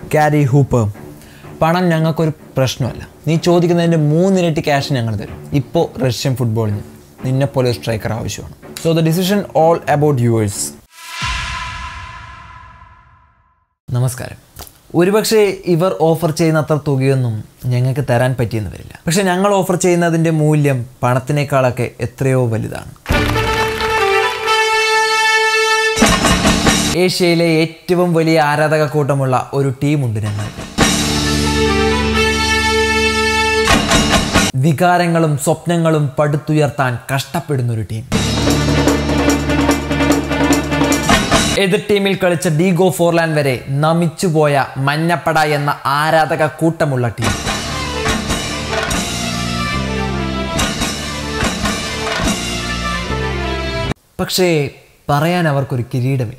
Gary Hooper. പണം ഞങ്ങൾക്കൊരു പ്രശ്നമല്ല. നീ ചോദിക്കുന്നതിൻ്റെ 3 ഇരട്ടി ക്യാഷ് ഞങ്ങൾ തരും. ഇപ്പോൾ റഷ്യൻ ഫുട്ബോളിന് നിന്നെപ്പോലെ ഒരു സ്ട്രൈക്കർ ആവശ്യമാണ്. So the decision all about yours. നമസ്കാരം. ഒരുപക്ഷെ ഇവർ ഓഫർ ചെയ്യുന്ന അത്ര തുകയൊന്നും ഞങ്ങൾക്ക് തരാൻ പറ്റിയെന്ന് വരില്ല. പക്ഷെ ഞങ്ങൾ ഓഫർ ചെയ്യുന്നതിൻ്റെ മൂല്യം പണത്തിനേക്കാളൊക്കെ എത്രയോ വലുതാണ്. ഏഷ്യയിലെ ഏറ്റവും വലിയ ആരാധക കൂട്ടമുള്ള ഒരു ടീമുണ്ട് ഞങ്ങൾക്ക്. വികാരങ്ങളും സ്വപ്നങ്ങളും പടുത്തുയർത്താൻ കഷ്ടപ്പെടുന്നൊരു ടീം. എതിർ ടീമിൽ കളിച്ച ഡീഗോ ഫോർലാൻ വരെ നമിച്ചുപോയ മഞ്ഞപ്പട എന്ന ആരാധക കൂട്ടമുള്ള ടീം. പക്ഷേ പറയാൻ അവർക്കൊരു കിരീടമില്ല.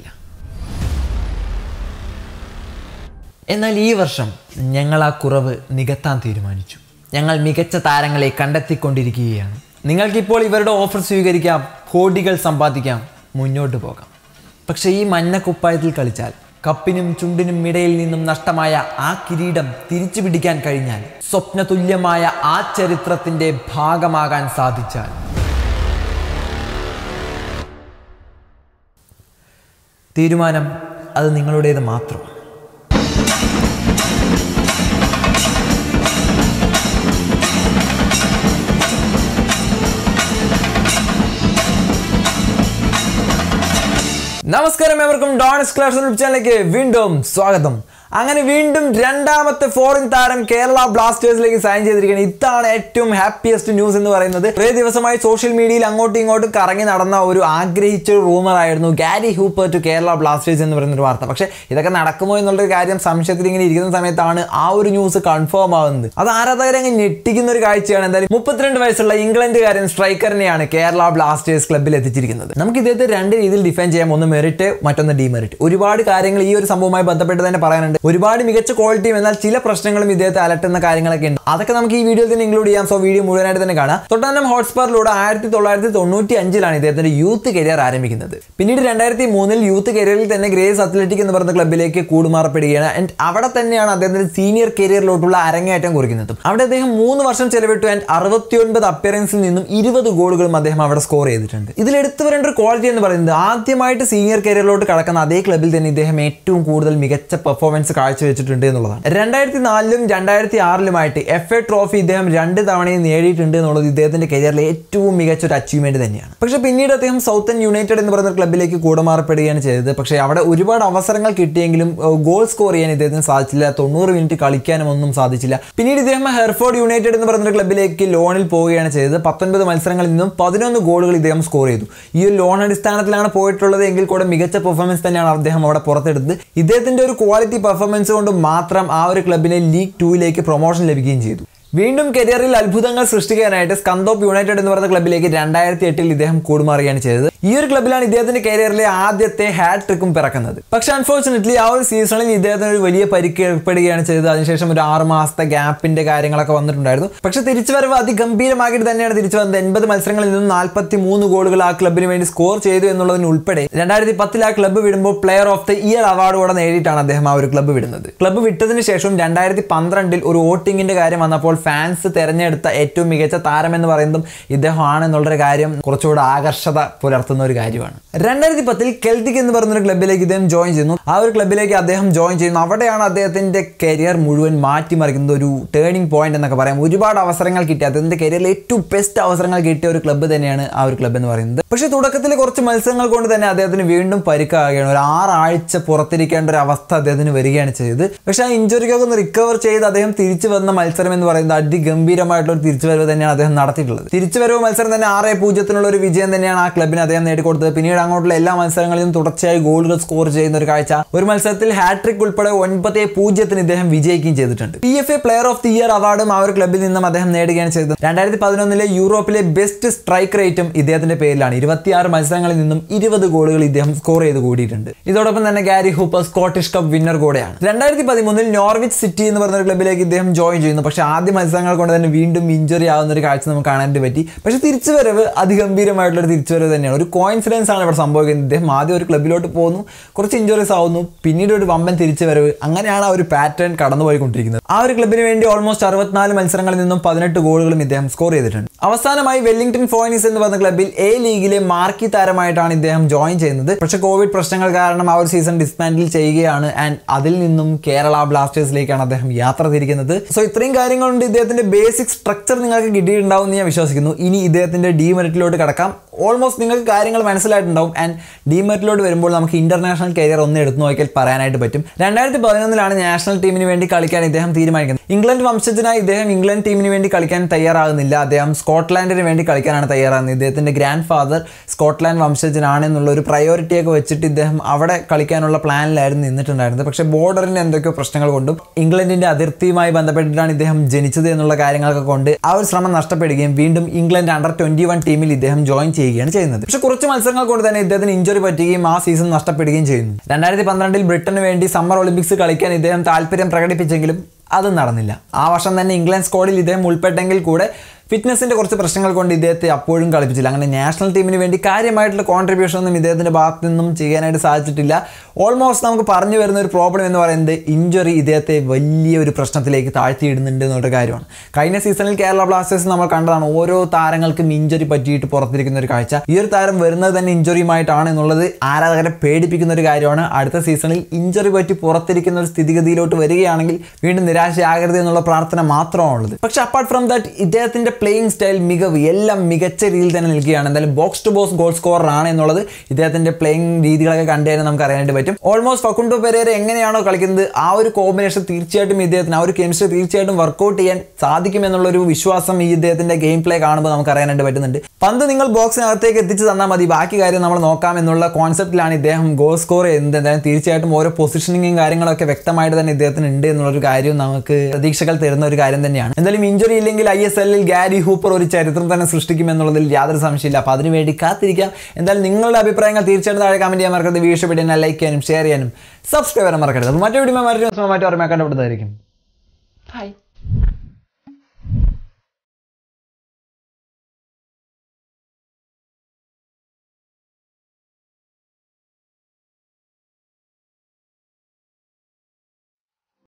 എന്നാൽ ഈ വർഷം ഞങ്ങൾ ആ കുറവ് നികത്താൻ തീരുമാനിച്ചു. ഞങ്ങൾ മികച്ച താരങ്ങളെ കണ്ടെത്തിക്കൊണ്ടിരിക്കുകയാണ്. നിങ്ങൾക്കിപ്പോൾ ഇവരുടെ ഓഫർ സ്വീകരിക്കാം, കോടികൾ സമ്പാദിക്കാം, മുന്നോട്ട് പോകാം. പക്ഷേ ഈ മഞ്ഞക്കുപ്പായത്തിൽ കളിച്ചാൽ കപ്പിനും ചുണ്ടിനും ഇടയിൽ നിന്നും നഷ്ടമായ ആ കിരീടം തിരിച്ചു പിടിക്കാൻ കഴിഞ്ഞാൽ, സ്വപ്നതുല്യമായ ആ ചരിത്രത്തിൻ്റെ ഭാഗമാകാൻ സാധിച്ചാൽ, തീരുമാനം അത് നിങ്ങളുടേത് മാത്രമാണ്. നമസ്കാരം, എവർക്കും ഡോണിക്സ് യൂട്യൂബ് ചാനലിലേക്ക് വീണ്ടും സ്വാഗതം. അങ്ങനെ വീണ്ടും രണ്ടാമത്തെ ഫോറിൻ താരം കേരള ബ്ലാസ്റ്റേഴ്സിലേക്ക് സൈൻ ചെയ്തിരിക്കുകയാണ്. ഇതാണ് ഏറ്റവും ഹാപ്പിയസ്റ്റ് ന്യൂസ് എന്ന് പറയുന്നത്. കുറേ ദിവസമായി സോഷ്യൽ മീഡിയയിൽ അങ്ങോട്ടും ഇങ്ങോട്ടും കറങ്ങി നടന്ന ഒരു ആഗ്രഹിച്ച റൂമർ ആയിരുന്നു Gary Hooper to Kerala blasters എന്ന് പറയുന്നൊരു വാർത്ത. പക്ഷേ ഇതൊക്കെ നടക്കുമോ എന്നുള്ളൊരു കാര്യം സംശയത്തിൽ ഇങ്ങനെ ഇരിക്കുന്ന സമയത്താണ് ആ ഒരു ന്യൂസ് കൺഫേം ആവുന്നത്. അത് ആരാധകരെ അങ്ങ് ഞെട്ടിക്കുന്ന ഒരു കാഴ്ചയാണ്. എന്തായാലും 32 വയസ്സുള്ള ഇംഗ്ലണ്ടുകാരൻ സ്ട്രൈക്കറിനെയാണ് കേരള ബ്ലാസ്റ്റേഴ്സ് ക്ലബ്ബിൽ എത്തിച്ചിരിക്കുന്നത്. നമുക്ക് ഇദ്ദേഹത്തെ 2 രീതിയിൽ ഡിഫൈൻ ചെയ്യാം. ഒന്ന് മെറിറ്റ്, മറ്റൊന്ന് ഡിമെറിറ്റ്. ഒരുപാട് കാര്യങ്ങൾ ഈ ഒരു സംഭവവുമായി ബന്ധപ്പെട്ട് തന്നെ പറയാനുണ്ട്. ഒരുപാട് മികച്ച ക്വാളിറ്റിയും എന്നാൽ ചില പ്രശ്നങ്ങളും ഇദ്ദേഹത്തെ അലട്ടുന്ന കാര്യങ്ങളൊക്കെ ഉണ്ട്. അതൊക്കെ നമുക്ക് ഈ വീഡിയോയിൽ തന്നെ ഇൻക്ലൂഡ് ചെയ്യാം. സോ വീഡിയോ മുഴുവനായിട്ട് തന്നെ കാണാം. തൊട്ടനം ഹോട്ട്സ്പാറിലൂടെ 1995 ഇദ്ദേഹത്തിന്റെ യൂത്ത് കരിയർ ആരംഭിക്കുന്നത്. പിന്നീട് 2003 യൂത്ത് കരിയറിൽ തന്നെ ഗ്രേസ് അത്ലറ്റിക് എന്ന് പറയുന്ന ക്ലബ്ബിലേക്ക് കൂടുമാറപ്പെടുകയാണ്. ആൻഡ് അവിടെ തന്നെയാണ് അദ്ദേഹത്തിന്റെ സീനിയർ കരിയറിലോട്ടുള്ള അരങ്ങേറ്റം കുറിക്കുന്നതും. അവിടെ അദ്ദേഹം 3 വർഷം ചെലവിട്ടു. ആൻഡ് 69 അപ്പിയറൻസിൽ നിന്നും 20 ഗോളുകളും അദ്ദേഹം അവിടെ സ്കോർ ചെയ്തിട്ടുണ്ട്. ഇതിൽ എടുത്തു വരേണ്ട ഒരു ക്വാളിറ്റി എന്ന് പറയുന്നത്, ആദ്യമായിട്ട് സീനിയർ കരിയറിലോട്ട് കടക്കുന്ന അതേ ക്ലബ്ബിൽ തന്നെ ഇദ്ദേഹം ഏറ്റവും കൂടുതൽ മികച്ച പെർഫോമൻസ് കാഴ്ചവെച്ചിട്ടുണ്ട് എന്നുള്ളതാണ്. 2004 2006 FA ട്രോഫി ഇദ്ദേഹം 2 തവണയും നേടിയിട്ടുണ്ട് എന്നുള്ളത് ഇദ്ദേഹത്തിന്റെ കരിയറിലെ ഏറ്റവും മികച്ച ഒരു അച്ചീവ്മെന്റ് തന്നെയാണ്. പക്ഷേ പിന്നീട് അദ്ദേഹം സൗത്തൻ യുണൈറ്റഡ് എന്ന് പറയുന്ന ക്ലബ്ബിലേക്ക് കൂടമാറപ്പെടുകയാണ് ചെയ്തത്. പക്ഷേ അവിടെ ഒരുപാട് അവസരങ്ങൾ കിട്ടിയെങ്കിലും ഗോൾ സ്കോർ ചെയ്യാൻ ഇദ്ദേഹത്തിന് സാധിച്ചില്ല. 90 മിനിറ്റ് കളിക്കാനും ഒന്നും സാധിച്ചില്ല. പിന്നീട് ഇദ്ദേഹം ഹെർഫോർഡ് യുണൈറ്റഡ് എന്ന് പറയുന്ന ക്ലബ്ബിലേക്ക് ലോണിൽ പോവുകയാണ് ചെയ്തത്. 19 മത്സരങ്ങളിൽ നിന്നും 11 ഗോളുകൾ ഇദ്ദേഹം സ്കോർ ചെയ്തു. ഈ ഒരു ലോൺ അടിസ്ഥാനത്തിലാണ് പോയിട്ടുള്ളത് എങ്കിൽ കൂടെ മികച്ച പെർഫോമൻസ് തന്നെയാണ് അദ്ദേഹം അവിടെ പുറത്തെടുത്തത്. ഇദ്ദേഹത്തിന്റെ ഒരു ക്വാളിറ്റി പെർഫോമൻസ് കൊണ്ട് മാത്രം ആ ഒരു ക്ലബിനെ ലീഗ് 2ലേക്ക് പ്രൊമോഷൻ ലഭിക്കുകയും ചെയ്തു. വീണ്ടും കരിയറിൽ അത്ഭുതങ്ങൾ സൃഷ്ടിക്കാനായിട്ട് സ്കന്തോപ്പ് യുണൈറ്റഡ് എന്ന് പറയുന്ന ക്ലബ്ബിലേക്ക് 2008 ഇദ്ദേഹം കൂടുമാറുകയാണ് ചെയ്തത്. ഈ ഒരു ക്ലബ്ബിലാണ് ഇദ്ദേഹത്തിന്റെ കരിയറിലെ ആദ്യത്തെ ഹാട്രിക്കും പിറക്കുന്നത്. പക്ഷെ അൺഫോർച്ചുനേറ്റ്ലി ആ ഒരു സീസണിൽ ഇദ്ദേഹത്തിന് ഒരു വലിയ പരിക്ക് ഏർപ്പെടുകയാണ് ചെയ്തത്. അതിനുശേഷം ഒരു 6 മാസത്തെ ഗ്യാപ്പിന്റെ കാര്യങ്ങളൊക്കെ വന്നിട്ടുണ്ടായിരുന്നു. പക്ഷെ തിരിച്ചുവരവ് അതിഗംഭീരമായിട്ട് തന്നെയാണ് തിരിച്ചു വന്നത്. 80 മത്സരങ്ങളിൽ നിന്നും 43 ഗോളുകൾ ആ ക്ലബിന് വേണ്ടി സ്കോർ ചെയ്തു എന്നുള്ളതിന് ഉൾപ്പെടെ 2010 ആ ക്ലബ്ബ് വിടുമ്പോൾ player of the year award കൂടെ നേടിയിട്ടാണ് അദ്ദേഹം ആ ഒരു ക്ലബ്ബ് വിടുന്നത്. ക്ലബ്ബ് വിട്ടതിന് ശേഷം 2012 ഒരു വോട്ടിങ്ങിന്റെ കാര്യം വന്നപ്പോൾ ഫാൻസ് തെരഞ്ഞെടുത്ത ഏറ്റവും മികച്ച താരം എന്ന് പറയുന്നതും ഇദ്ദേഹമാണെന്നുള്ളൊരു കാര്യം കുറച്ചുകൂടെ ആകർഷത പുലർത്തുന്ന ഒരു കാര്യമാണ്. 2010 കെൽറ്റിക് എന്ന് പറയുന്ന ഒരു ക്ലബ്ബിലേക്ക് ഇദ്ദേഹം ജോയിൻ ചെയ്യുന്നു. ആ ഒരു ക്ലബ്ബിലേക്ക് അദ്ദേഹം ജോയിൻ ചെയ്യുന്നു. അവിടെയാണ് അദ്ദേഹത്തിന്റെ കരിയർ മുഴുവൻ മാറ്റിമറിക്കുന്നത്. ഒരു ടേണിംഗ് പോയിന്റ് എന്നൊക്കെ പറയാം. ഒരുപാട് അവസരങ്ങൾ കിട്ടി. അദ്ദേഹത്തിന്റെ കരിയറിൽ ഏറ്റവും ബെസ്റ്റ് അവസരങ്ങൾ കിട്ടിയ ഒരു ക്ലബ്ബ് തന്നെയാണ് ആ ഒരു ക്ലബ്ബ് എന്ന് പറയുന്നത്. പക്ഷേ തുടക്കത്തിൽ കുറച്ച് മത്സരങ്ങൾ കൊണ്ട് തന്നെ അദ്ദേഹത്തിന് വീണ്ടും പരിക്കാവുകയാണ്. ഒരു 6 ആഴ്ച പുറത്തിരിക്കേണ്ട ഒരു അവസ്ഥ അദ്ദേഹത്തിന് വരികയാണ് ചെയ്തത്. പക്ഷേ ആ ഇഞ്ചുറിക്കൊക്കെ ഒന്ന് റിക്കവർ ചെയ്ത് അദ്ദേഹം തിരിച്ചു വന്ന മത്സരം എന്ന് പറയുന്നത് അതിഗംഭീരമായിട്ടുള്ള ഒരു തിരിച്ചുവരവ് തന്നെയാണ് അദ്ദേഹം നടത്തിയിട്ടുള്ളത്. തിരിച്ചുവരവ് മത്സരം തന്നെ 6-0 ഒരു വിജയം തന്നെയാണ് ആ ക്ലബിന് അദ്ദേഹം നേടിക്കൊടുത്തത്. പിന്നീട് അങ്ങോട്ടുള്ള എല്ലാ മത്സരങ്ങളിലും തുടർച്ചയായി ഗോളുകൾ സ്കോർ ചെയ്യുന്ന ഒരു കാഴ്ച. ഒരു മത്സരത്തിൽ ഹാട്രിക് ഉൾപ്പെടെ 9-0 ഇദ്ദേഹം വിജയിക്കുകയും ചെയ്തിട്ടുണ്ട്. PFA player of the year അവാർഡും ആ ഒരു ക്ലബിൽ നിന്നും അദ്ദേഹം നേടുകയാണ് ചെയ്തത്. 2011 യൂറോപ്പിലെ ബെസ്റ്റ് സ്ട്രൈക്ക് റേറ്റും ഇദ്ദേഹത്തിന്റെ പേരിലാണ്. 26 മത്സരങ്ങളിൽ നിന്നും 20 ഗോളുകൾ ഇദ്ദേഹം സ്കോർ ചെയ്ത് കൂടിയിട്ടുണ്ട്. ഇതോടൊപ്പം തന്നെ Gary Hooper Scottish cup winner കൂടെയാണ്. 2013 നോർവിച്ച് സിറ്റി എന്ന് പറഞ്ഞ ക്ലബിലേക്ക് ഇദ്ദേഹം ജോയിൻ ചെയ്യുന്നു. പക്ഷേ ആദ്യ മത്സരങ്ങൾ കൊണ്ട് തന്നെ വീണ്ടും ഇഞ്ചുറി ആവുന്ന ഒരു കാഴ്ച നമുക്ക് കാണാൻ പറ്റി. പക്ഷേ തിരിച്ചുവരവ് അതിഗംഭീരമായിട്ടുള്ള ഒരു തിരിച്ചുവരവ് തന്നെയാണ്. ഒരു കോയിൻസിഡൻസ് ആണ് ഇവിടെ സംഭവിക്കുന്നത്. ഇദ്ദേഹം ആദ്യം ഒരു ക്ലബ്ബിലോട്ട് പോകുന്നു, കുറച്ച് ഇഞ്ചുറീസ് ആവുന്നു, പിന്നീട് ഒരു വമ്പൻ തിരിച്ചു വരവ്, അങ്ങനെയാണ് ആ ഒരു പാറ്റേൺ കടന്നുപോയിക്കൊണ്ടിരിക്കുന്നത്. ആ ഒരു ക്ലബ്ബിന് വേണ്ടി ഓൾമോസ്റ്റ് 64 മത്സരങ്ങളിൽ നിന്നും 18 ഗോളുകളും ഇദ്ദേഹം സ്കോർ ചെയ്തിട്ടുണ്ട്. അവസാനമായി വെല്ലിംഗ്ടൺ ഫോയിനിക്സ് എന്ന് പറഞ്ഞ ക്ലബ്ബിൽ എ ലീഗിലെ മാർക്കി താരമായിട്ടാണ് ഇദ്ദേഹം ജോയിൻ ചെയ്യുന്നത്. പക്ഷേ കോവിഡ് പ്രശ്നങ്ങൾ കാരണം ആ ഒരു സീസൺ ഡിസ്മാൻഡിൽ ചെയ്യുകയാണ്. ആൻഡ് അതിൽ നിന്നും കേരള ബ്ലാസ്റ്റേഴ്സിലേക്കാണ് അദ്ദേഹം യാത്ര തിരിക്കുന്നത്. സോ ഇത്രയും കാര്യങ്ങളുണ്ട്. ഇദ്ദേഹത്തിന്റെ ബേസിക് സ്ട്രക്ചർ നിങ്ങൾക്ക് കിട്ടിയിട്ടുണ്ടാവും എന്ന് ഞാൻ വിശ്വസിക്കുന്നു. ഇനി ഇദ്ദേഹത്തിന്റെ ഡിമെറിറ്റിലോട്ട് കടക്കാം. ഓൾമോസ്റ്റ് നിങ്ങൾക്ക് കാര്യങ്ങൾ മനസ്സിലായിട്ടുണ്ടാവും. ആൻഡ് ഡിമെറിറ്റിലോട്ട് വരുമ്പോൾ നമുക്ക് ഇന്റർനാഷണൽ കരിയർ ഒന്ന് എടുത്തു നോക്കിയാൽ പറയാനായിട്ട് പറ്റും. 2011 നാഷണൽ ടീമിന് വേണ്ടി കളിക്കാൻ ഇദ്ദേഹം തീരുമാനിക്കുന്നത്. ഇംഗ്ലണ്ട് വംശജനായി ഇദ്ദേഹം ഇംഗ്ലണ്ട് ടീമിന് വേണ്ടി കളിക്കാൻ തയ്യാറാകുന്നില്ല. അദ്ദേഹം സ്കോട്ട്ലാൻഡിന് വേണ്ടി കളിക്കാനാണ് തയ്യാറാകുന്നത്. ഇദ്ദേഹത്തിന്റെ ഗ്രാൻഡ് ഫാദർ സ്കോട്ട്ലാൻഡ് വംശജനാണെന്നുള്ള ഒരു പ്രയോറിറ്റിയൊക്കെ വെച്ചിട്ട് ഇദ്ദേഹം അവിടെ കളിക്കാനുള്ള പ്ലാനിലായിരുന്നു നിന്നിട്ടുണ്ടായിരുന്നത്. പക്ഷേ ബോർഡറിന് എന്തൊക്കെയോ പ്രശ്നങ്ങൾ കൊണ്ടും ഇംഗ്ലണ്ടിന്റെ അതിർത്തിയുമായി ബന്ധപ്പെട്ടിട്ടാണ് ഇദ്ദേഹം ജനിച്ചത് എന്നുള്ള കാര്യങ്ങളൊക്കെ കൊണ്ട് ആ ഒരു ശ്രമം നഷ്ടപ്പെടുകയും വീണ്ടും ഇംഗ്ലണ്ട് അണ്ടർ-21 ടീമിൽ ഇദ്ദേഹം ജോയിൻ ചെയ്യുകയാണ് ചെയ്യുന്നത്. പക്ഷേ കുറച്ച് മത്സരങ്ങൾ കൊണ്ട് തന്നെ ഇദ്ദേഹത്തിന് ഇഞ്ചുറി പറ്റുകയും ആ സീസൺ നഷ്ടപ്പെടുകയും ചെയ്യുന്നു. 2012 ബ്രിട്ടന് വേണ്ടി സമ്മർ ഒളിമ്പിക്സ് കളിക്കാൻ ഇദ്ദേഹം താല്പര്യം പ്രകടിപ്പിച്ചെങ്കിലും അത് നടന്നില്ല. ആ വർഷം തന്നെ ഇംഗ്ലണ്ട് സ്ക്വാഡിൽ ഇദ്ദേഹം ഉൾപ്പെട്ടെങ്കിൽ കൂടെ ഫിറ്റ്നസിന്റെ കുറച്ച് പ്രശ്നങ്ങൾ കൊണ്ട് ഇദ്ദേഹത്തെ അപ്പോഴും കളിപ്പിച്ചില്ല. അങ്ങനെ നാഷണൽ ടീമിന് വേണ്ടി കാര്യമായിട്ടുള്ള കോൺട്രിബ്യൂഷൻ ഒന്നും ഇദ്ദേഹത്തിന്റെ ഭാഗത്ത് നിന്നും ചെയ്യാനായിട്ട് സാധിച്ചിട്ടില്ല. ഓൾമോസ്റ്റ് നമുക്ക് പറഞ്ഞു വരുന്ന ഒരു പ്രോബ്ലം എന്ന് പറയുന്നത് ഇഞ്ചുറി ഇദ്ദേഹത്തെ വലിയൊരു പ്രശ്നത്തിലേക്ക് താഴ്ത്തിയിടുന്നുണ്ട് എന്നൊരു കാര്യമാണ്. കഴിഞ്ഞ സീസണിൽ കേരള ബ്ലാസ്റ്റേഴ്സ് നമ്മൾ കണ്ടതാണ്, ഓരോ താരങ്ങൾക്കും ഇഞ്ചുറി പറ്റിയിട്ട് പുറത്തിരിക്കുന്ന ഒരു കാഴ്ച. ഈ ഒരു താരം വരുന്നത് തന്നെ ഇഞ്ചുറിയുമായിട്ടാണ് എന്നുള്ളത് ആരാധകരെ പേടിപ്പിക്കുന്ന ഒരു കാര്യമാണ്. അടുത്ത സീസണിൽ ഇഞ്ചുറി പറ്റി പുറത്തിരിക്കുന്ന ഒരു സ്ഥിതിഗതിയിലോട്ട് വരികയാണെങ്കിൽ വീണ്ടും നിരാശയാകരുത് എന്നുള്ള പ്രാർത്ഥന മാത്രമാണുള്ളത്. പക്ഷെ അപ്പാർട്ട് ഫ്രം ദാറ്റ് ഇദ്ദേഹത്തിന്റെ പ്ലേയിങ് സ്റ്റൈൽ, മികവ് എല്ലാം മികച്ച രീതിയിൽ തന്നെ നിൽക്കുകയാണ്. എന്തായാലും box to box goal scorer ആണ് എന്നുള്ളത് ഇദ്ദേഹത്തിന്റെ പ്ലേയിങ് രീതികളൊക്കെ കണ്ടു കഴിഞ്ഞാൽ നമുക്ക് അറിയാനായിട്ട് പറ്റും. ഓൾമോസ്റ്റ് ഫക്കുണ്ടോ പെരേര എങ്ങനെയാണോ കളിക്കുന്നത് ആ ഒരു കോമ്പിനേഷൻ തീർച്ചയായിട്ടും ഇദ്ദേഹത്തിന്, ആ ഒരു കെമിസ്ട്രി തീർച്ചയായിട്ടും വർക്കൗട്ട് ചെയ്യാൻ സാധിക്കുമെന്നുള്ളൊരു വിശ്വാസം ഈ ഇദ്ദേഹത്തിന്റെ ഗെയിം പ്ലേ കാണുമ്പോൾ നമുക്ക് അറിയാനായിട്ട് പറ്റുന്നുണ്ട്. പന്ത് നിങ്ങൾ ബോക്സിനകത്തേക്ക് എത്തിച്ച് തന്നാൽ മതി, ബാക്കി കാര്യം നമ്മൾ നോക്കാം എന്നുള്ള കോൺസെപ്റ്റിലാണ് ഇദ്ദേഹം ഗോൾ സ്കോർ ചെയ്യുന്നത്. എന്തായാലും തീർച്ചയായിട്ടും ഓരോ പൊസിഷനിങ്ങും കാര്യങ്ങളൊക്കെ വ്യക്തമായിട്ട് തന്നെ ഇദ്ദേഹത്തിന് ഉണ്ട് എന്നുള്ളൊരു കാര്യം നമുക്ക് പ്രതീക്ഷകൾ തരുന്ന ഒരു കാര്യം തന്നെയാണ്. എന്തായാലും ഇഞ്ചുറി ഇല്ലെങ്കിൽ ISL-ൽ ഗാരി ഹൂപ്പർ ഒരു ചരിത്രം തന്നെ സൃഷ്ടിക്കുമെന്നുള്ളതിൽ യാതൊരു സംശയമില്ല. അപ്പോൾ അതിനുവേണ്ടി കാത്തിരിക്കാം. എന്തായാലും നിങ്ങളുടെ അഭിപ്രായങ്ങൾ തീർച്ചയായിട്ടും താഴെ കമന്റ് ചെയ്യാൻ മറക്കരുത്. വീഡിയോ ഇഷ്ടപ്പെട്ടാൽ ലൈക്ക് ചെയ്യാനും ഷെയർ ചെയ്യാനും സബ്സ്ക്രൈബ് ചെയ്യാനും മറക്കരുത്. മറ്റു വീഡിയോ മറ്റു ഓർമ്മ കണ്ടുപിടുന്നതായിരിക്കും. ബൈ.